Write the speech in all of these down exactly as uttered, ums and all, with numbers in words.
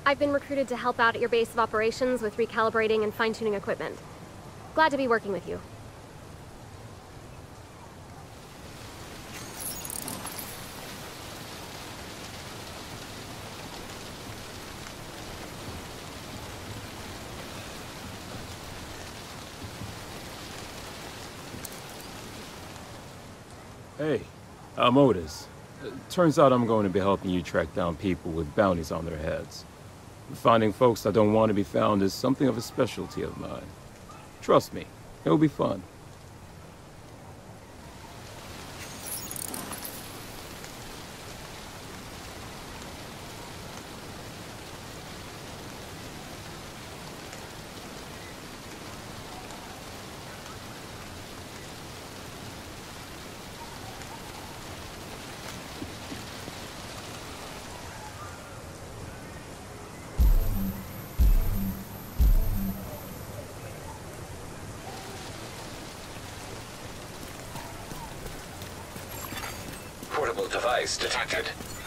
I've been recruited to help out at your base of operations with recalibrating and fine-tuning equipment. Glad to be working with you. Hey, I'm Otis. Uh, turns out I'm going to be helping you track down people with bounties on their heads. Finding folks that don't want to be found is something of a specialty of mine. Trust me, it'll be fun. Portable device detected.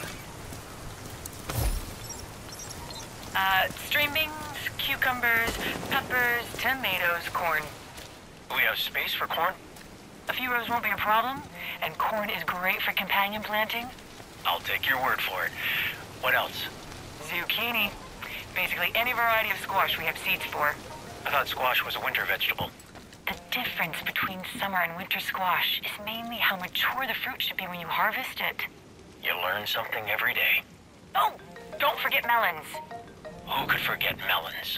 Uh, string beans, cucumbers, peppers, tomatoes, corn. We have space for corn? A few rows won't be a problem, and corn is great for companion planting. I'll take your word for it. What else? Zucchini. Basically any variety of squash we have seeds for. I thought squash was a winter vegetable. The difference between summer and winter squash is mainly how mature the fruit should be when you harvest it. You learn something every day. Oh, don't forget melons. Who could forget melons?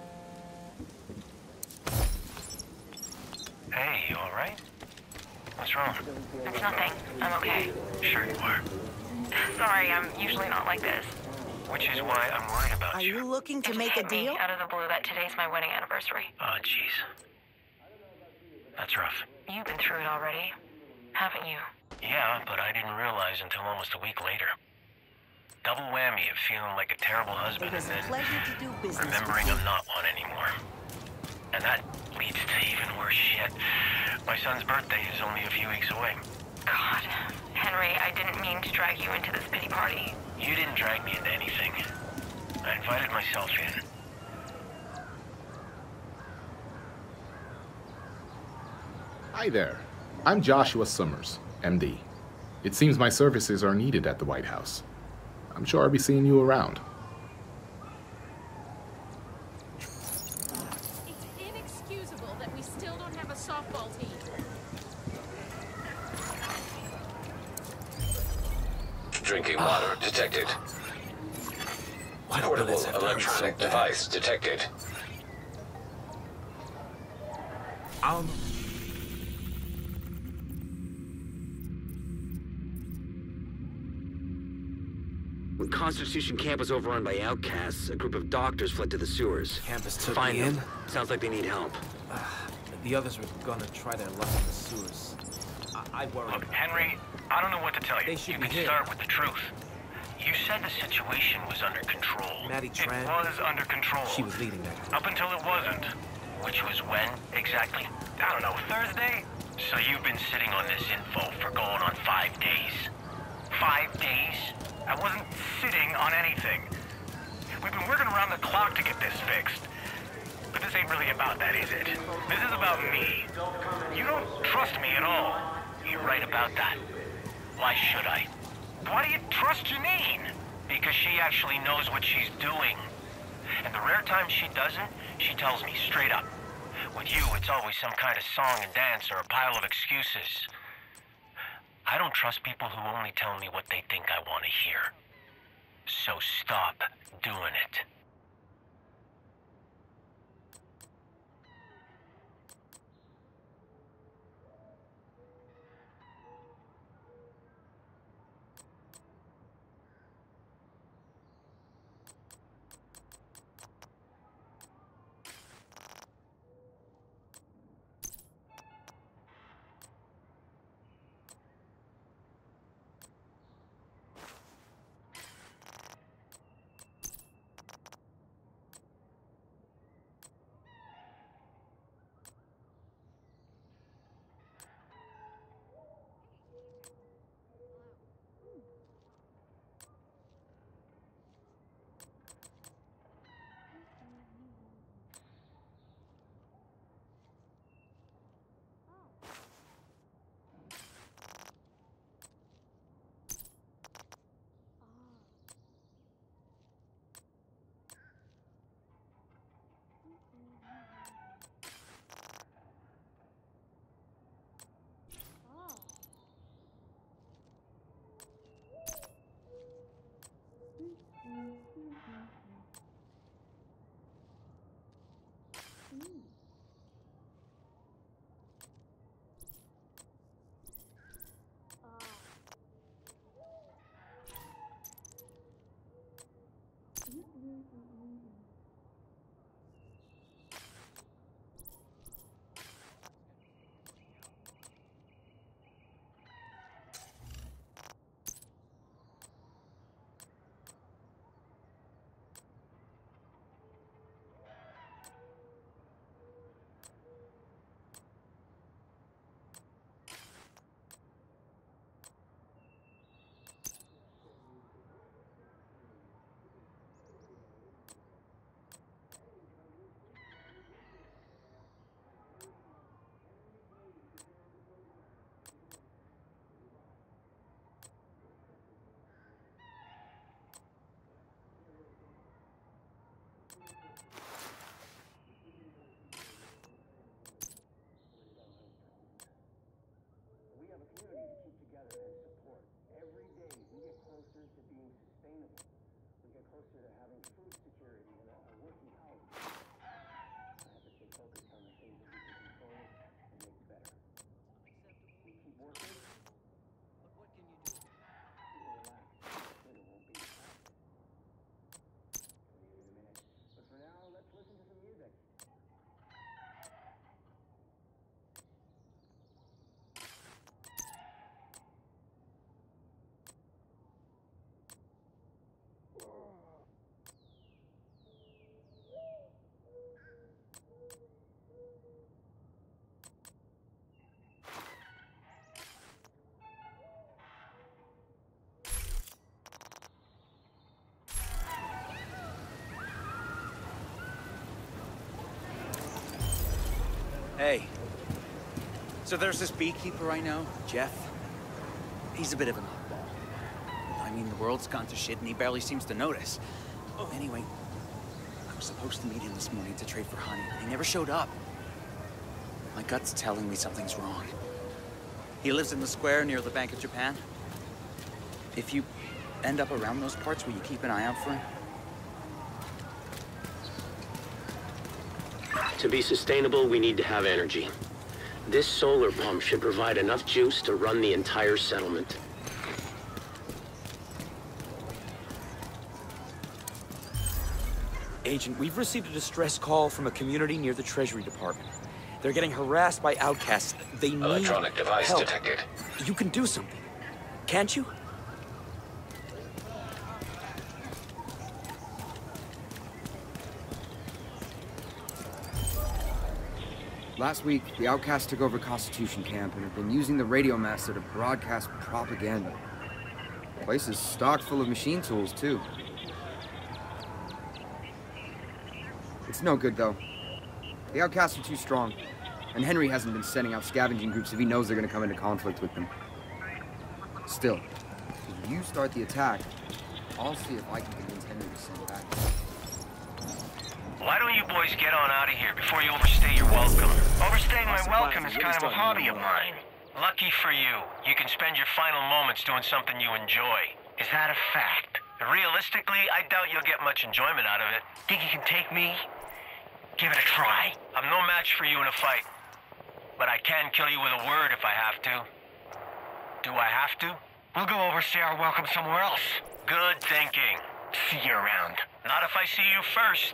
Hey, you alright? What's wrong? It's nothing. I'm okay. Sure you are. Sorry, I'm usually not like this. Which is why I'm worried about Are you. you looking to It make just a hit me deal? out of the blue that today's my wedding anniversary. Oh, jeez. That's rough. You've been through it already, haven't you? Yeah, but I didn't realize until almost a week later. Double whammy of feeling like a terrible husband It is and a then pleasure to do business remembering with I'm you. not one anymore. And that leads to even worse shit. My son's birthday is only a few weeks away. God, Henry, I didn't mean to drag you into this pity party. You didn't drag me into anything. I invited myself in. Hi there. I'm Joshua Summers, M D. It seems my services are needed at the White House. I'm sure I'll be seeing you around. It's inexcusable that we still don't have a softball team. Drinking water detected. Why don't Portable bullets have to hurt so electronic bad? device detected. Um, When Constitution Camp was overrun by outcasts, a group of doctors fled to the sewers. Campus To took find me them. in. Sounds like they need help. The others were gonna try their luck in the sewers. I, I worry. Look, Henry, I don't know what to tell you. They should you be can here. start with the truth. You said the situation was under control. Maddie Tran. It was under control. She was leading that. Up until it wasn't. Which was when, exactly? I don't know, Thursday? So you've been sitting on this info for going on five days. Five days? I wasn't sitting on anything. We've been working around the clock to get this fixed. But this ain't really about that, is it? This is about me. You don't trust me at all. You're right about that. Why should I? Why do you trust Janine? Because she actually knows what she's doing. And the rare times she doesn't, she tells me straight up. With you, it's always some kind of song and dance or a pile of excuses. I don't trust people who only tell me what they think I want to hear. So stop doing it. closer to having food security and a working house. I have to stay focused on the things that we can control and make better. We keep working. But what can you do? You can relax. Then it won't be a problem. See you in a minute. But for now, let's listen to some music. Hey. So there's this beekeeper I know, Jeff. He's a bit of an oddball. I mean, the world's gone to shit and he barely seems to notice. Oh, anyway, I was supposed to meet him this morning to trade for honey. He never showed up. My gut's telling me something's wrong. He lives in the square near the Bank of Japan. If you end up around those parts, will you keep an eye out for him? To be sustainable, we need to have energy. This solar pump should provide enough juice to run the entire settlement. Agent, we've received a distress call from a community near the Treasury Department. They're getting harassed by outcasts. They need Electronic device help. detected. You can do something, can't you? Last week, the outcasts took over Constitution Camp and have been using the radio master to broadcast propaganda. The place is stocked full of machine tools, too. It's no good, though. The outcasts are too strong, and Henry hasn't been sending out scavenging groups if he knows they're gonna come into conflict with them. Still, if you start the attack, I'll see if I can convince Henry to send back. Why don't you boys get on out of here before you overstay your welcome? Overstaying my welcome is kind of a hobby of mine. Lucky for you, you can spend your final moments doing something you enjoy. Is that a fact? Realistically, I doubt you'll get much enjoyment out of it. Think you can take me? Give it a try. I'm no match for you in a fight. But I can kill you with a word if I have to. Do I have to? We'll go overstay our welcome somewhere else. Good thinking. See you around. Not if I see you first.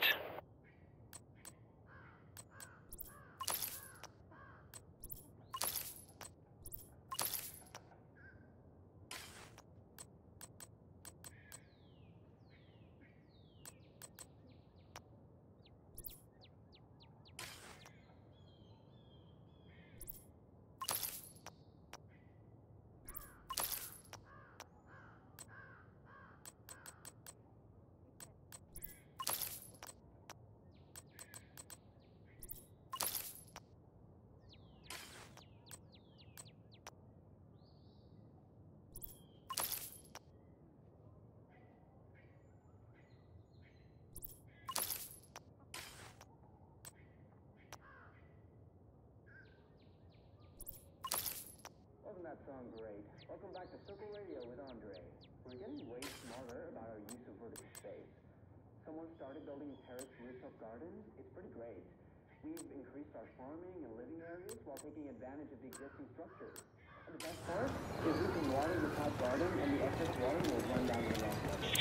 Wasn't that song great? Welcome back to Circle Radio with Andre. We're getting way smarter about our use of vertical space. Someone started building terraced rooftop gardens. It's pretty great. We've increased our farming and living areas while taking advantage of the existing structures. And the best part is we can water the top garden and the excess water will run down the long.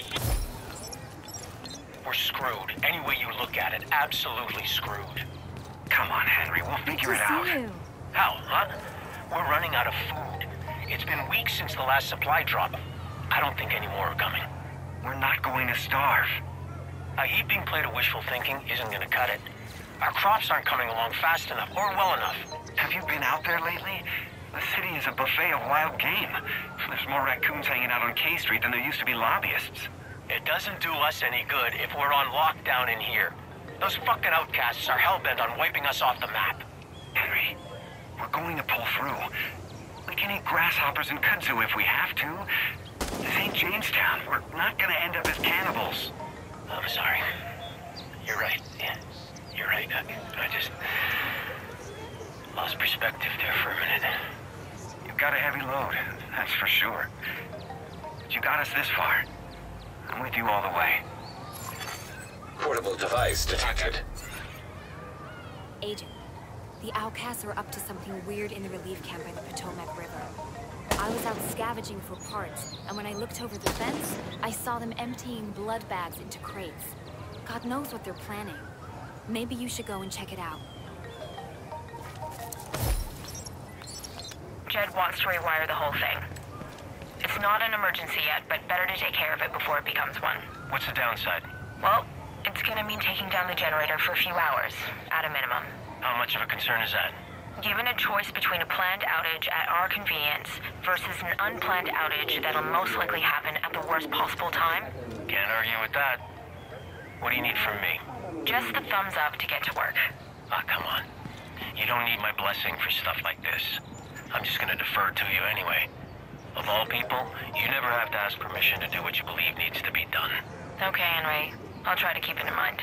We're screwed. Any way you look at it, absolutely screwed. Come on, Henry, we'll figure it out. How, huh? We're running out of food. It's been weeks since the last supply drop. I don't think any more are coming. We're not going to starve. A heaping plate of wishful thinking isn't going to cut it. Our crops aren't coming along fast enough or well enough. Have you been out there lately? The city is a buffet of wild game. There's more raccoons hanging out on K Street than there used to be lobbyists. It doesn't do us any good if we're on lockdown in here. Those fucking outcasts are hell-bent on wiping us off the map. Henry, we're going to pull through. We can eat grasshoppers and kudzu if we have to. This ain't Jamestown. We're not gonna end up as cannibals. I'm sorry. You're right. Yeah, you're right. I, I just lost perspective there for a minute. You've got a heavy load, that's for sure. But you got us this far. I'm with you all the way. Portable device detected. Agent, the outcasts are up to something weird in the relief camp by the Potomac River. I was out scavenging for parts, and when I looked over the fence, I saw them emptying blood bags into crates. God knows what they're planning. Maybe you should go and check it out. Jed wants to rewire the whole thing. It's not an emergency yet, but better to take care of it before it becomes one. What's the downside? Well, it's gonna mean taking down the generator for a few hours, at a minimum. How much of a concern is that? Given a choice between a planned outage at our convenience versus an unplanned outage that'll most likely happen at the worst possible time... Can't argue with that. What do you need from me? Just the thumbs up to get to work. Ah, come on. You don't need my blessing for stuff like this. I'm just gonna defer to you anyway. Of all people, you never have to ask permission to do what you believe needs to be done. Okay, Henry. I'll try to keep it in mind.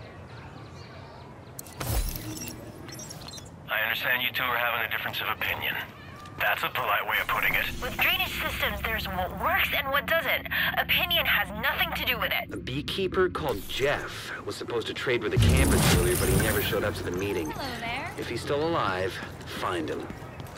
I understand you two are having a difference of opinion. That's a polite way of putting it. With drainage systems, there's what works and what doesn't. Opinion has nothing to do with it. A beekeeper called Jeff was supposed to trade with the campus earlier, but he never showed up to the meeting. Hello there. If he's still alive, find him.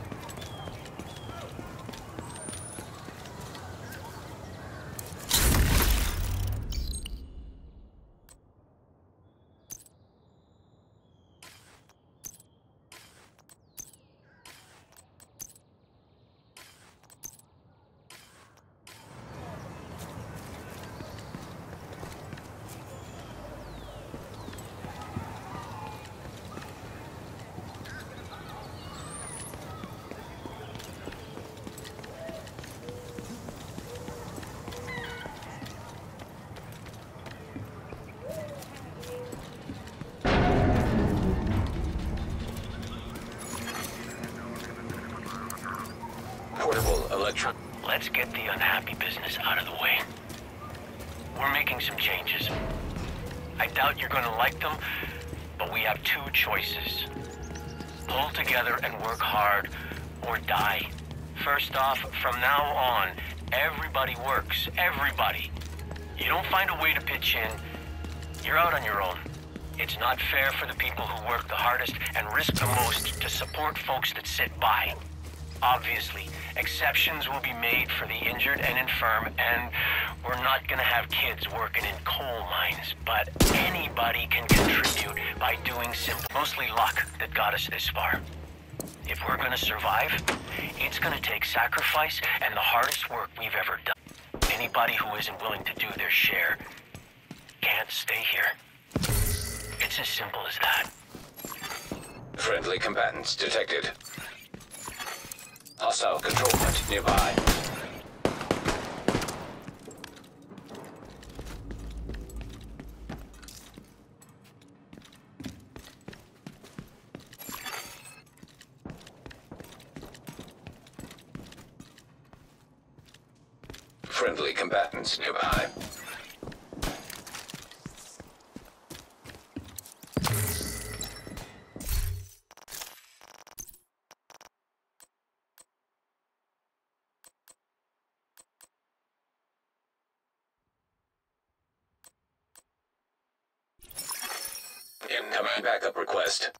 Let's get the unhappy business out of the way. We're making some changes. I doubt you're gonna like them, but we have two choices. Pull together and work hard, or die. First off, from now on, everybody works. Everybody. You don't find a way to pitch in, you're out on your own. It's not fair for the people who work the hardest and risk the most to support folks that sit by. Obviously, exceptions will be made for the injured and infirm, and we're not gonna have kids working in coal mines, but anybody can contribute by doing simple, mostly luck that got us this far. If we're gonna survive, it's gonna take sacrifice and the hardest work we've ever done. Anybody who isn't willing to do their share can't stay here. It's as simple as that. Friendly combatants detected. Hostile control point nearby. Friendly combatants nearby. Incoming backup request.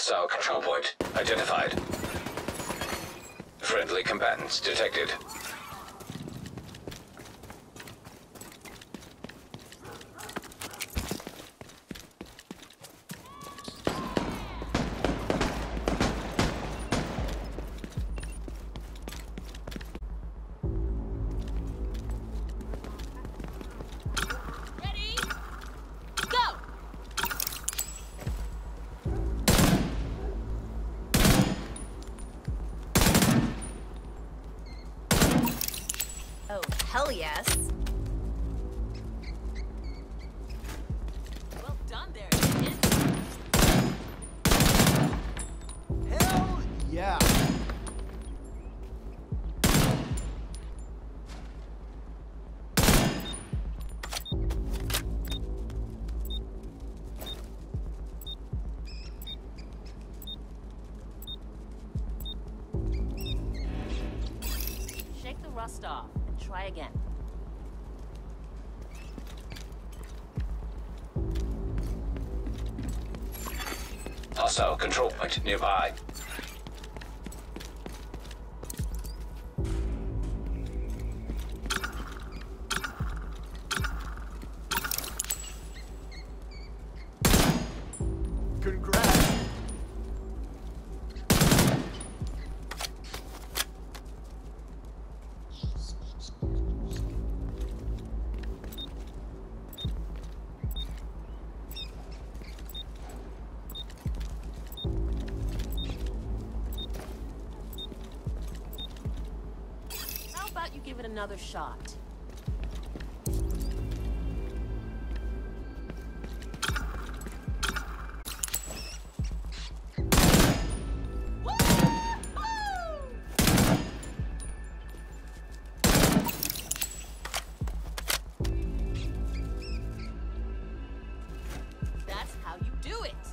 Hostile control point identified. Friendly combatants detected. Ready? Go! Oh, hell yes. Well done there, kid. Hell yeah. Shake the rust off and try again. Hostile control point nearby. Congrats. How about you give it another shot? That's how you do it.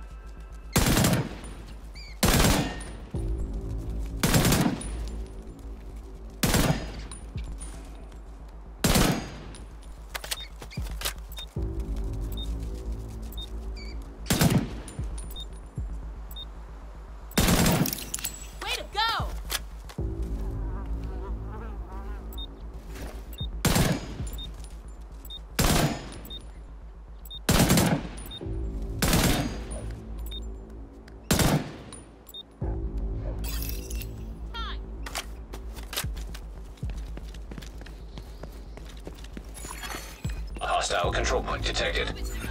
Way to go! A hostile control point detected.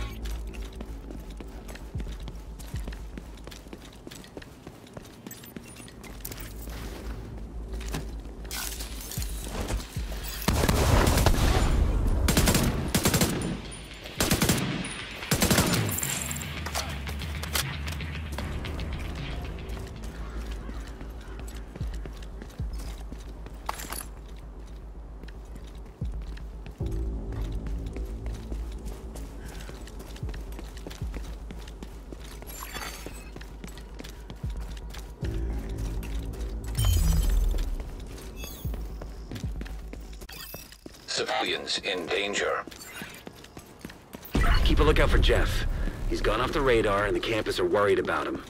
Civilians in danger. Keep a lookout for Jeff. He's gone off the radar and the campus are worried about him.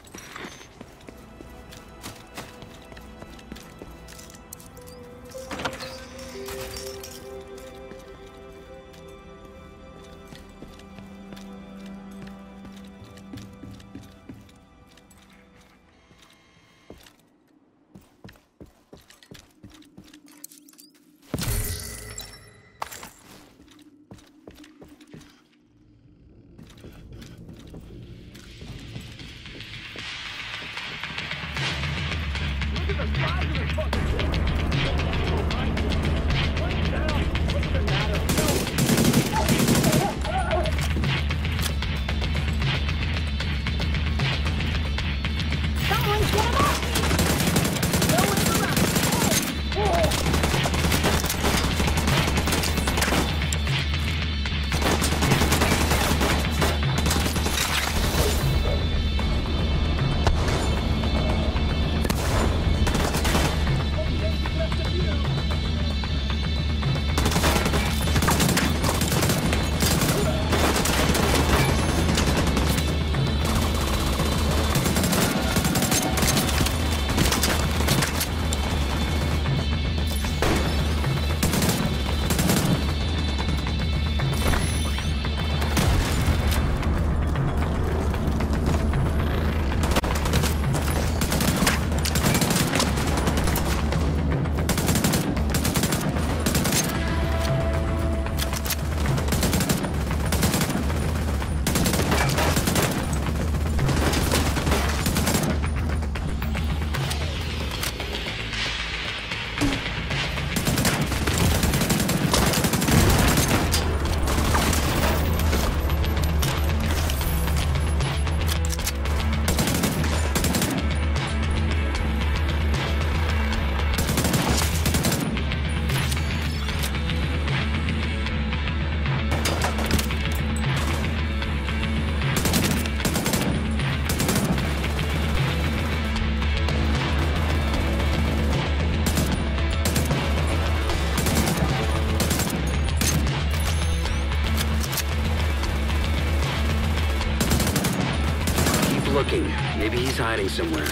hiding somewhere.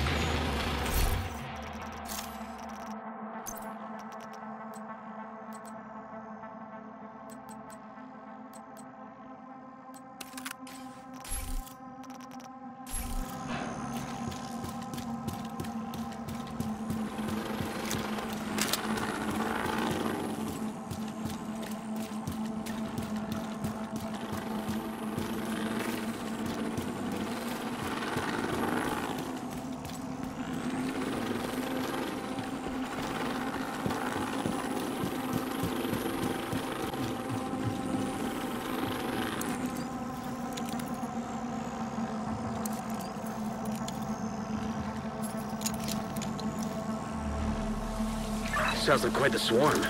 Sounds like quite the swarm.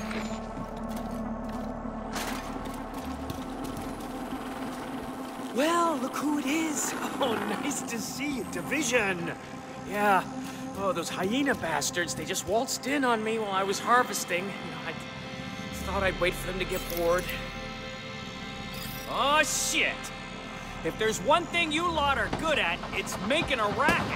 Well, look who it is. Oh, nice to see you, Division. Yeah. Oh, those hyena bastards, they just waltzed in on me while I was harvesting. I thought I'd wait for them to get bored. Oh, shit. If there's one thing you lot are good at, it's making a racket.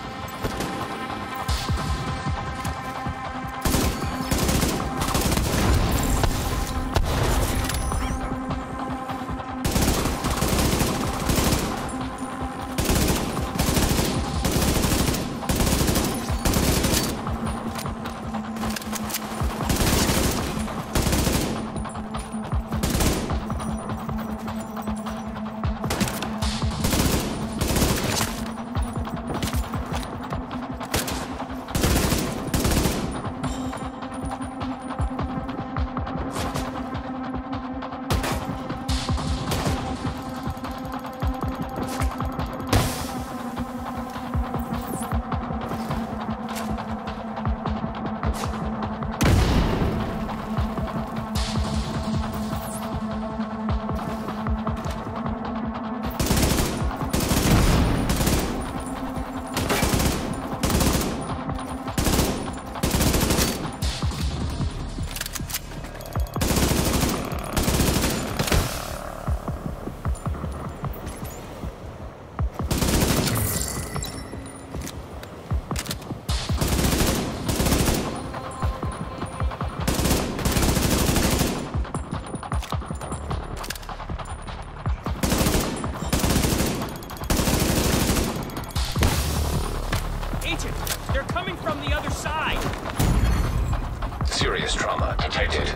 Serious trauma detected.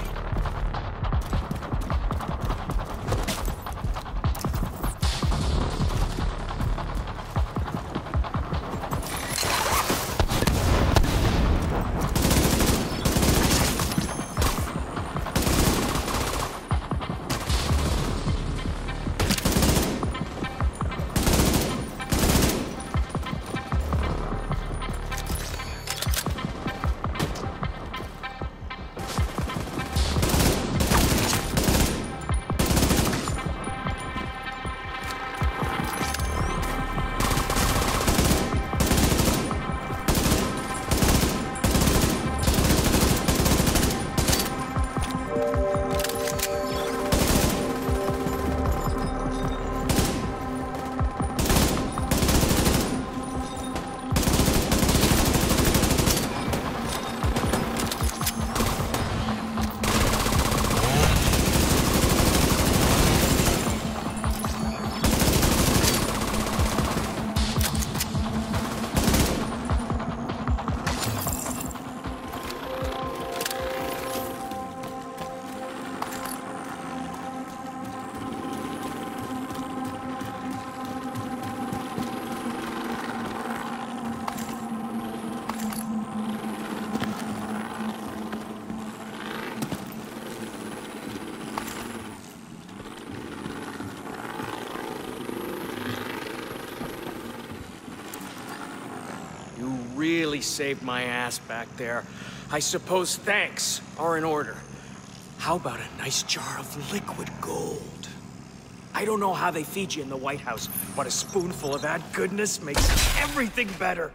Really saved my ass back there. I suppose thanks are in order. How about a nice jar of liquid gold? I don't know how they feed you in the White House, but a spoonful of that goodness makes everything better.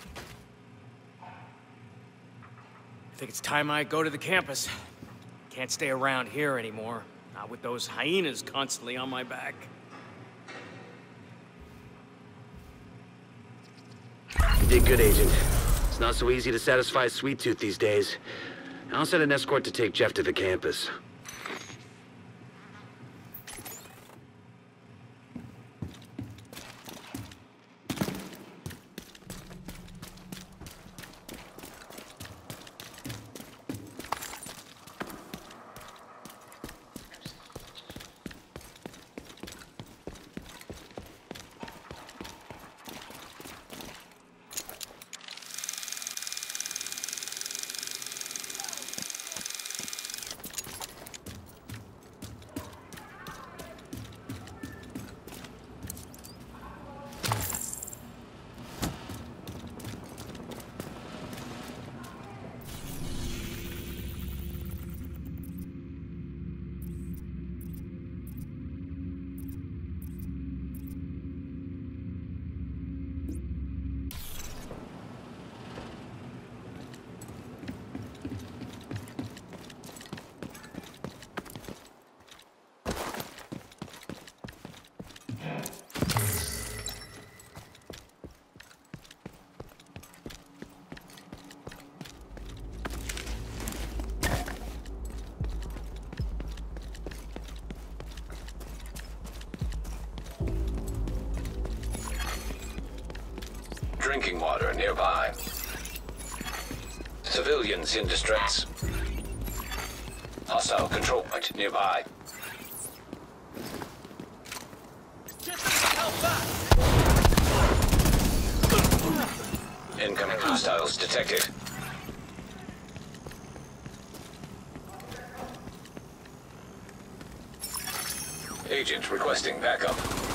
I think it's time I go to the campus. Can't stay around here anymore, not with those hyenas constantly on my back. did good, Agent. It's not so easy to satisfy a sweet tooth these days. I'll send an escort to take Jeff to the campus. Drinking water nearby. Civilians in distress. Hostile control point nearby. Incoming hostiles detected. Agent requesting backup.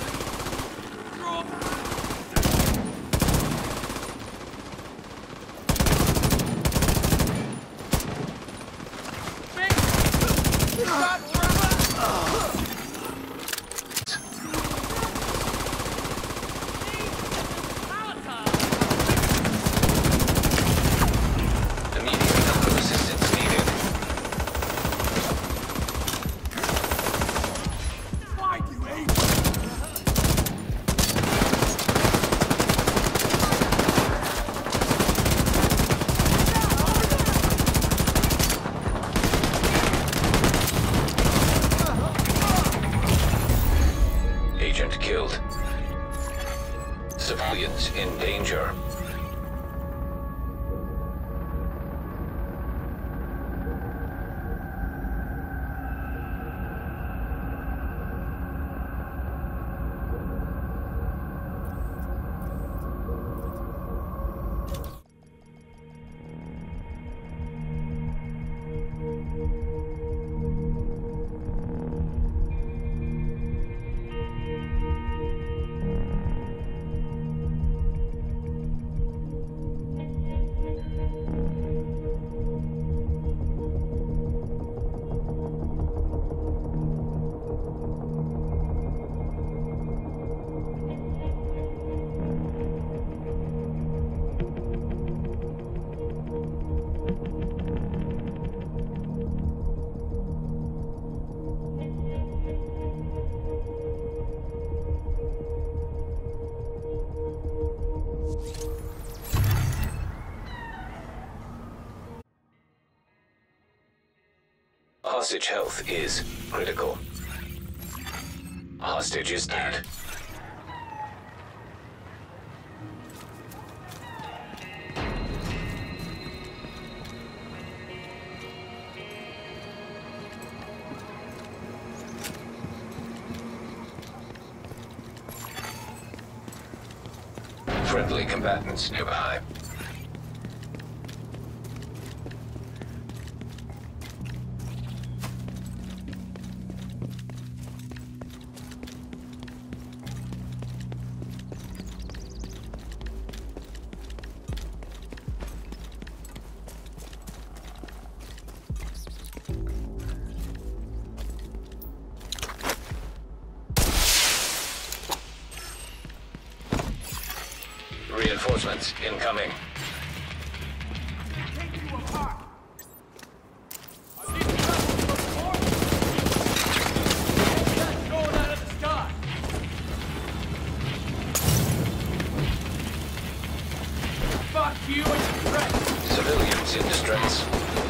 Civilians in danger. Hostage health is critical. Hostage is dead. Friendly combatants nearby. Reinforcements incoming. Fuck you and your friends! Civilians in distress.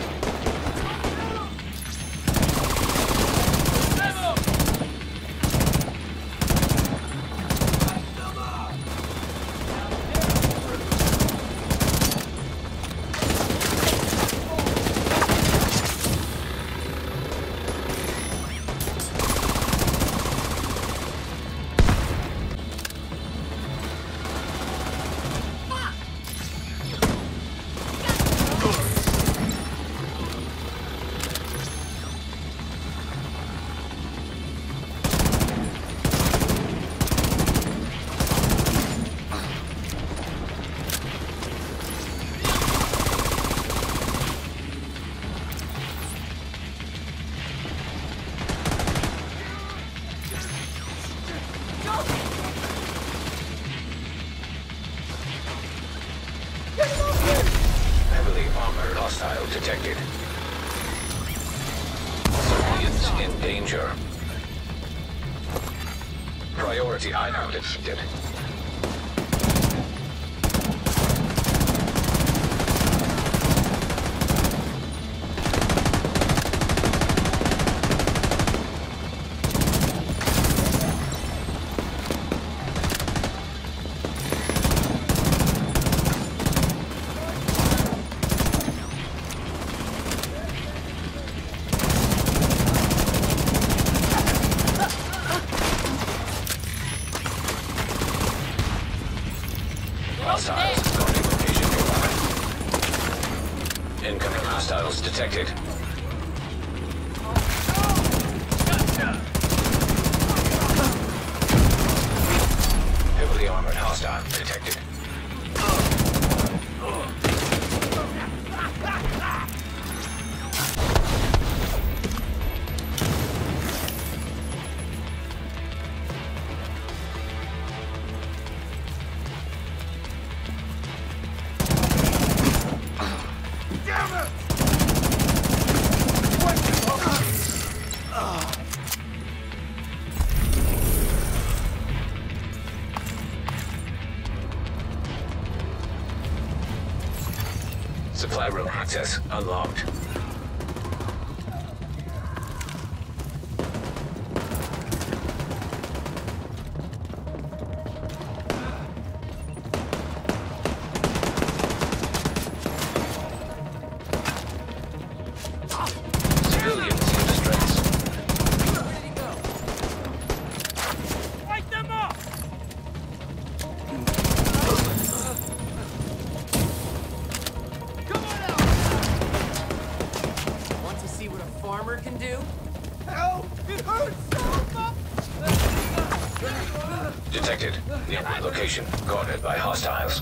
Heavily armored hostile detected. Civilians in danger. Priority hideout detected. Hostiles guarding location nearby. Incoming hostiles detected. Heavily armored hostile detected. Supply room access unlocked. Civilians in distress. Fight them off! Want to see what a farmer can do? Help! It hurts so much! Detected. Nearby location guarded by hostiles.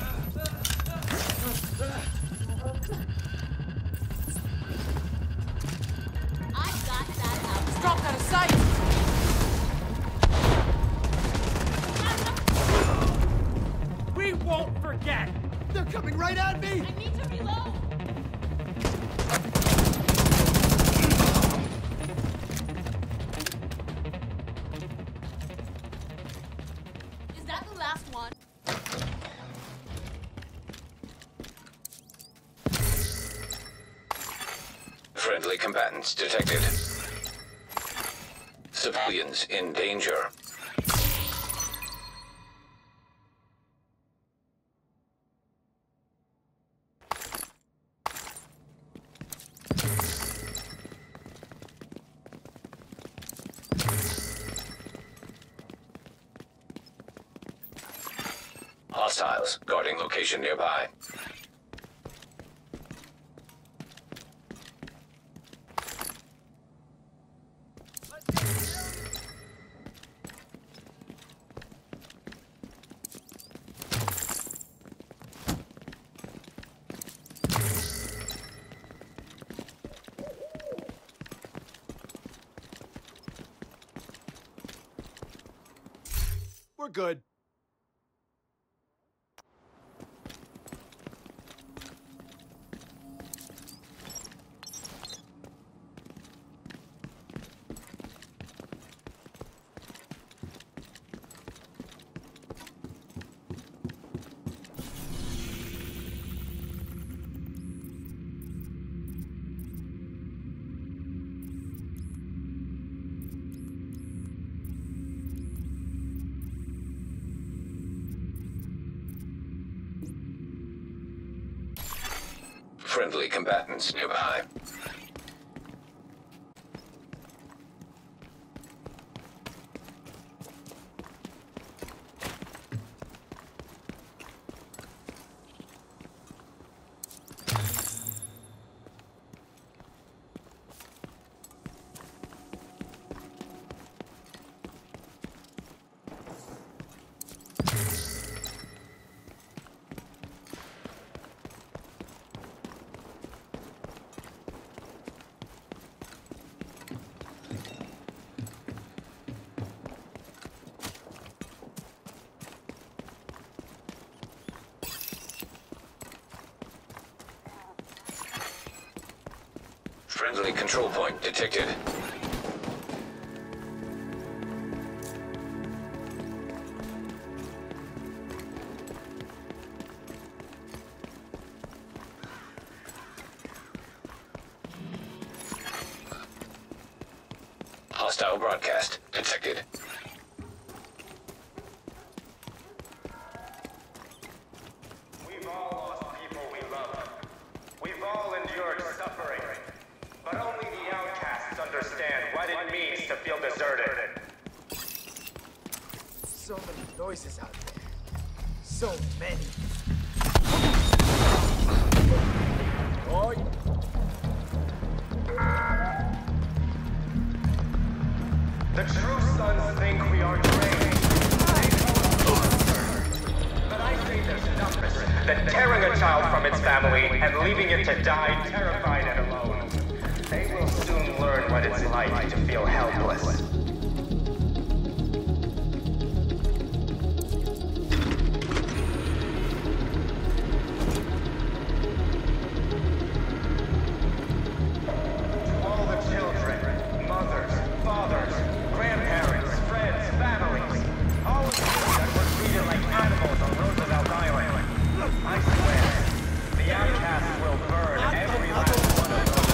I got that house. Dropped out of sight. We won't forget! They're coming right at me! I need to reload. Is that the last one? Friendly combatants detected. Civilians in danger. Hostiles guarding location nearby. We're good. friendly combatants nearby. Friendly control point detected. Hostile broadcast detected. We've all lost people we love. We've all endured suffering. But only the outcasts understand what it means to feel deserted. So many noises out there. So many. Oh, the true sons think we are trained. But I say there's nothing than tearing a child from its family and leaving it to die terrified and alone. They will soon learn what it's like to feel helpless. To all the children, mothers, fathers, grandparents, friends, families, all of you that were treated like animals on Roosevelt Island, I swear, the outcasts will burn every last one of those.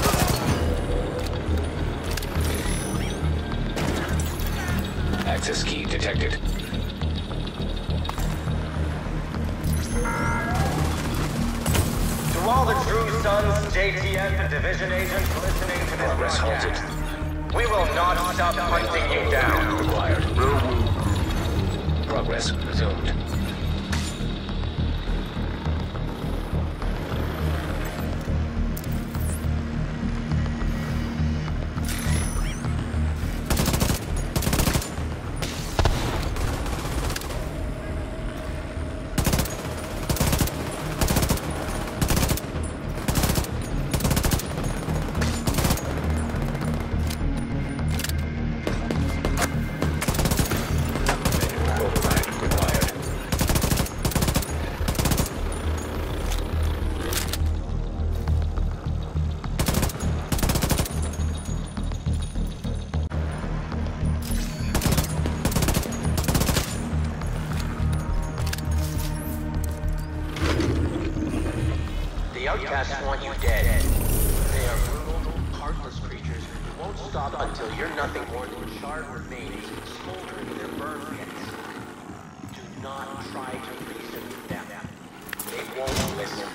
Access key detected. To all the true sons, J T F, and division agents listening to this Progress broadcast, halted. we will not stop hunting you down. Required. Progress resumed. The outcasts want you dead. They are brutal, heartless creatures who won't stop until you're nothing more than charred remains smoldering in their burn pits. Do not try to reason with them. They won't listen.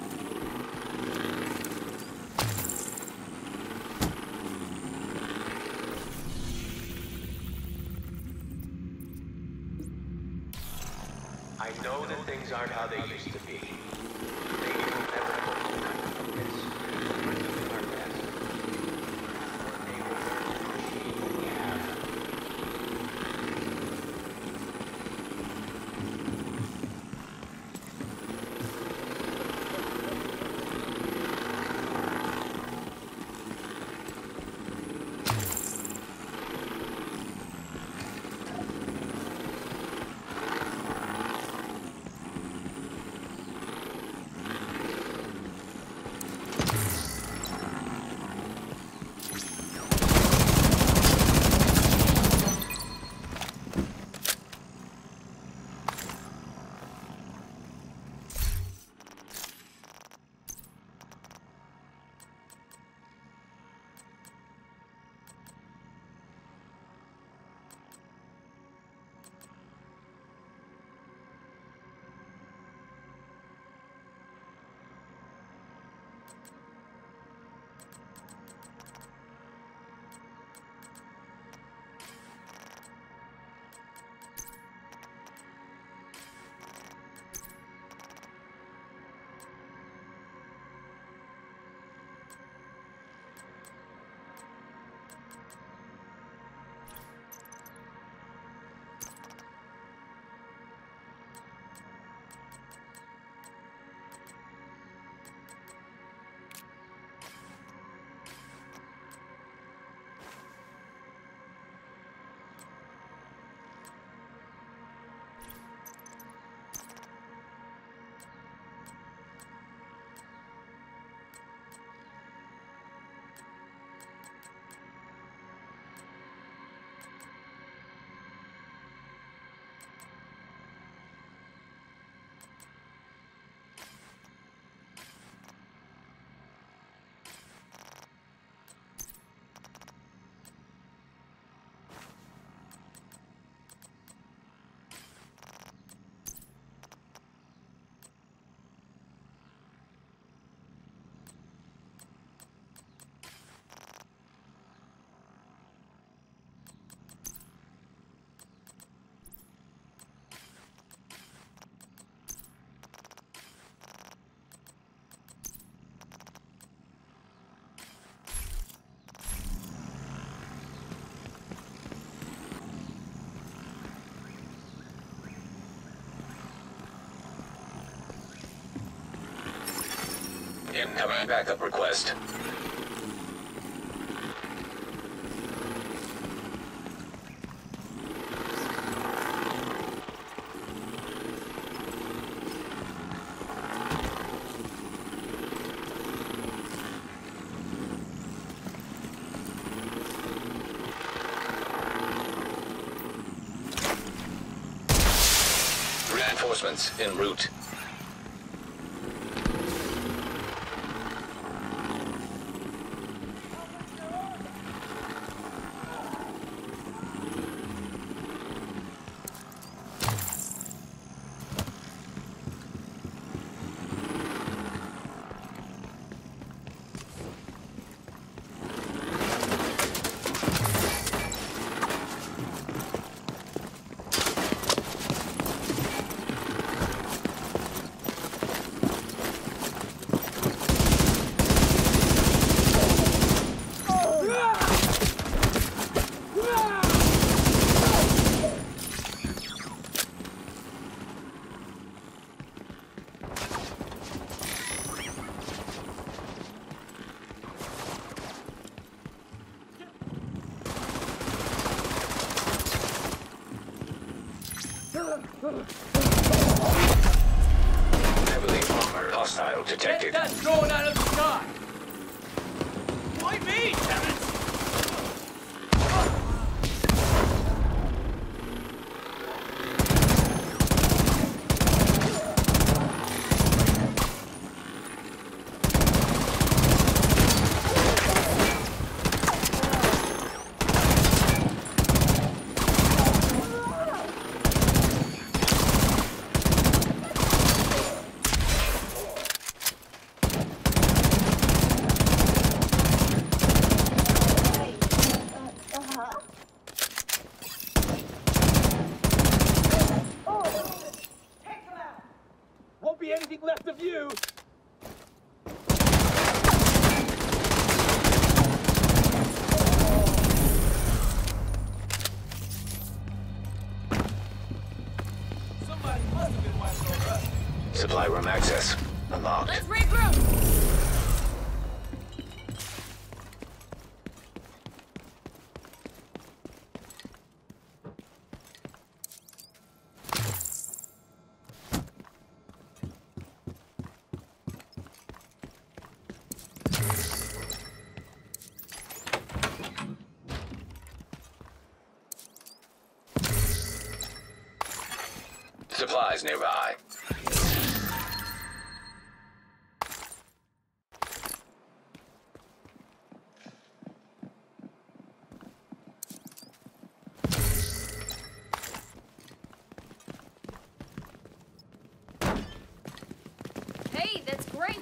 I know that things aren't how they used to be. Maybe we'll never hope to come from this. We're doing our best. One day we'll learn to appreciate what we have. Incoming backup request. Reinforcements en route. Heavily armored hostile detected. Get that drone out of the sky! Why me, damn it? Won't be anything left of you! Somebody must have been wiped over. Supply room access unlocked. Let's regroup! Supplies nearby. Hey, that's great!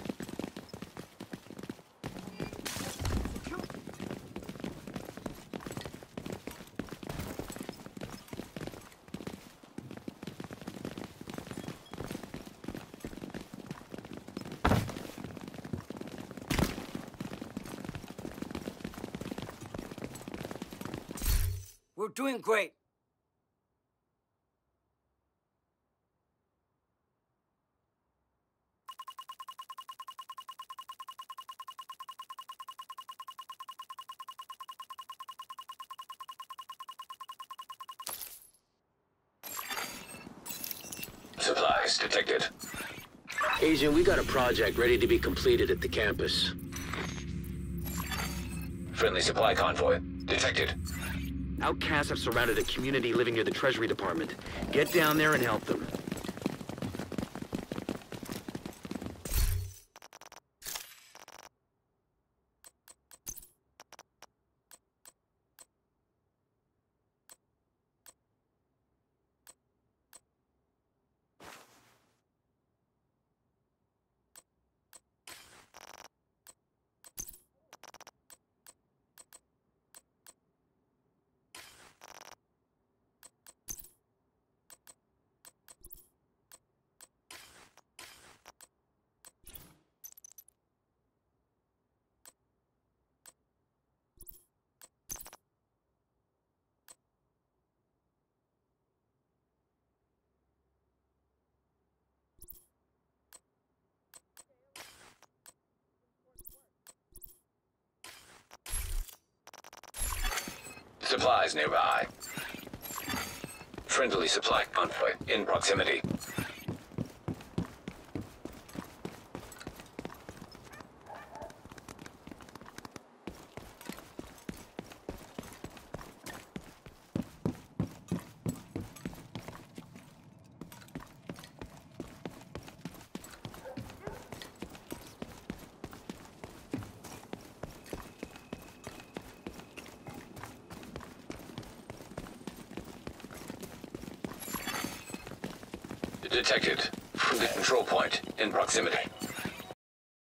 We're doing great. Supplies detected. Agent, we got a project ready to be completed at the campus. Friendly supply convoy detected. Outcasts have surrounded a community living near the Treasury Department. Get down there and help them. Supplies nearby. Friendly supply convoy in proximity. Detected. Friendly control point in proximity.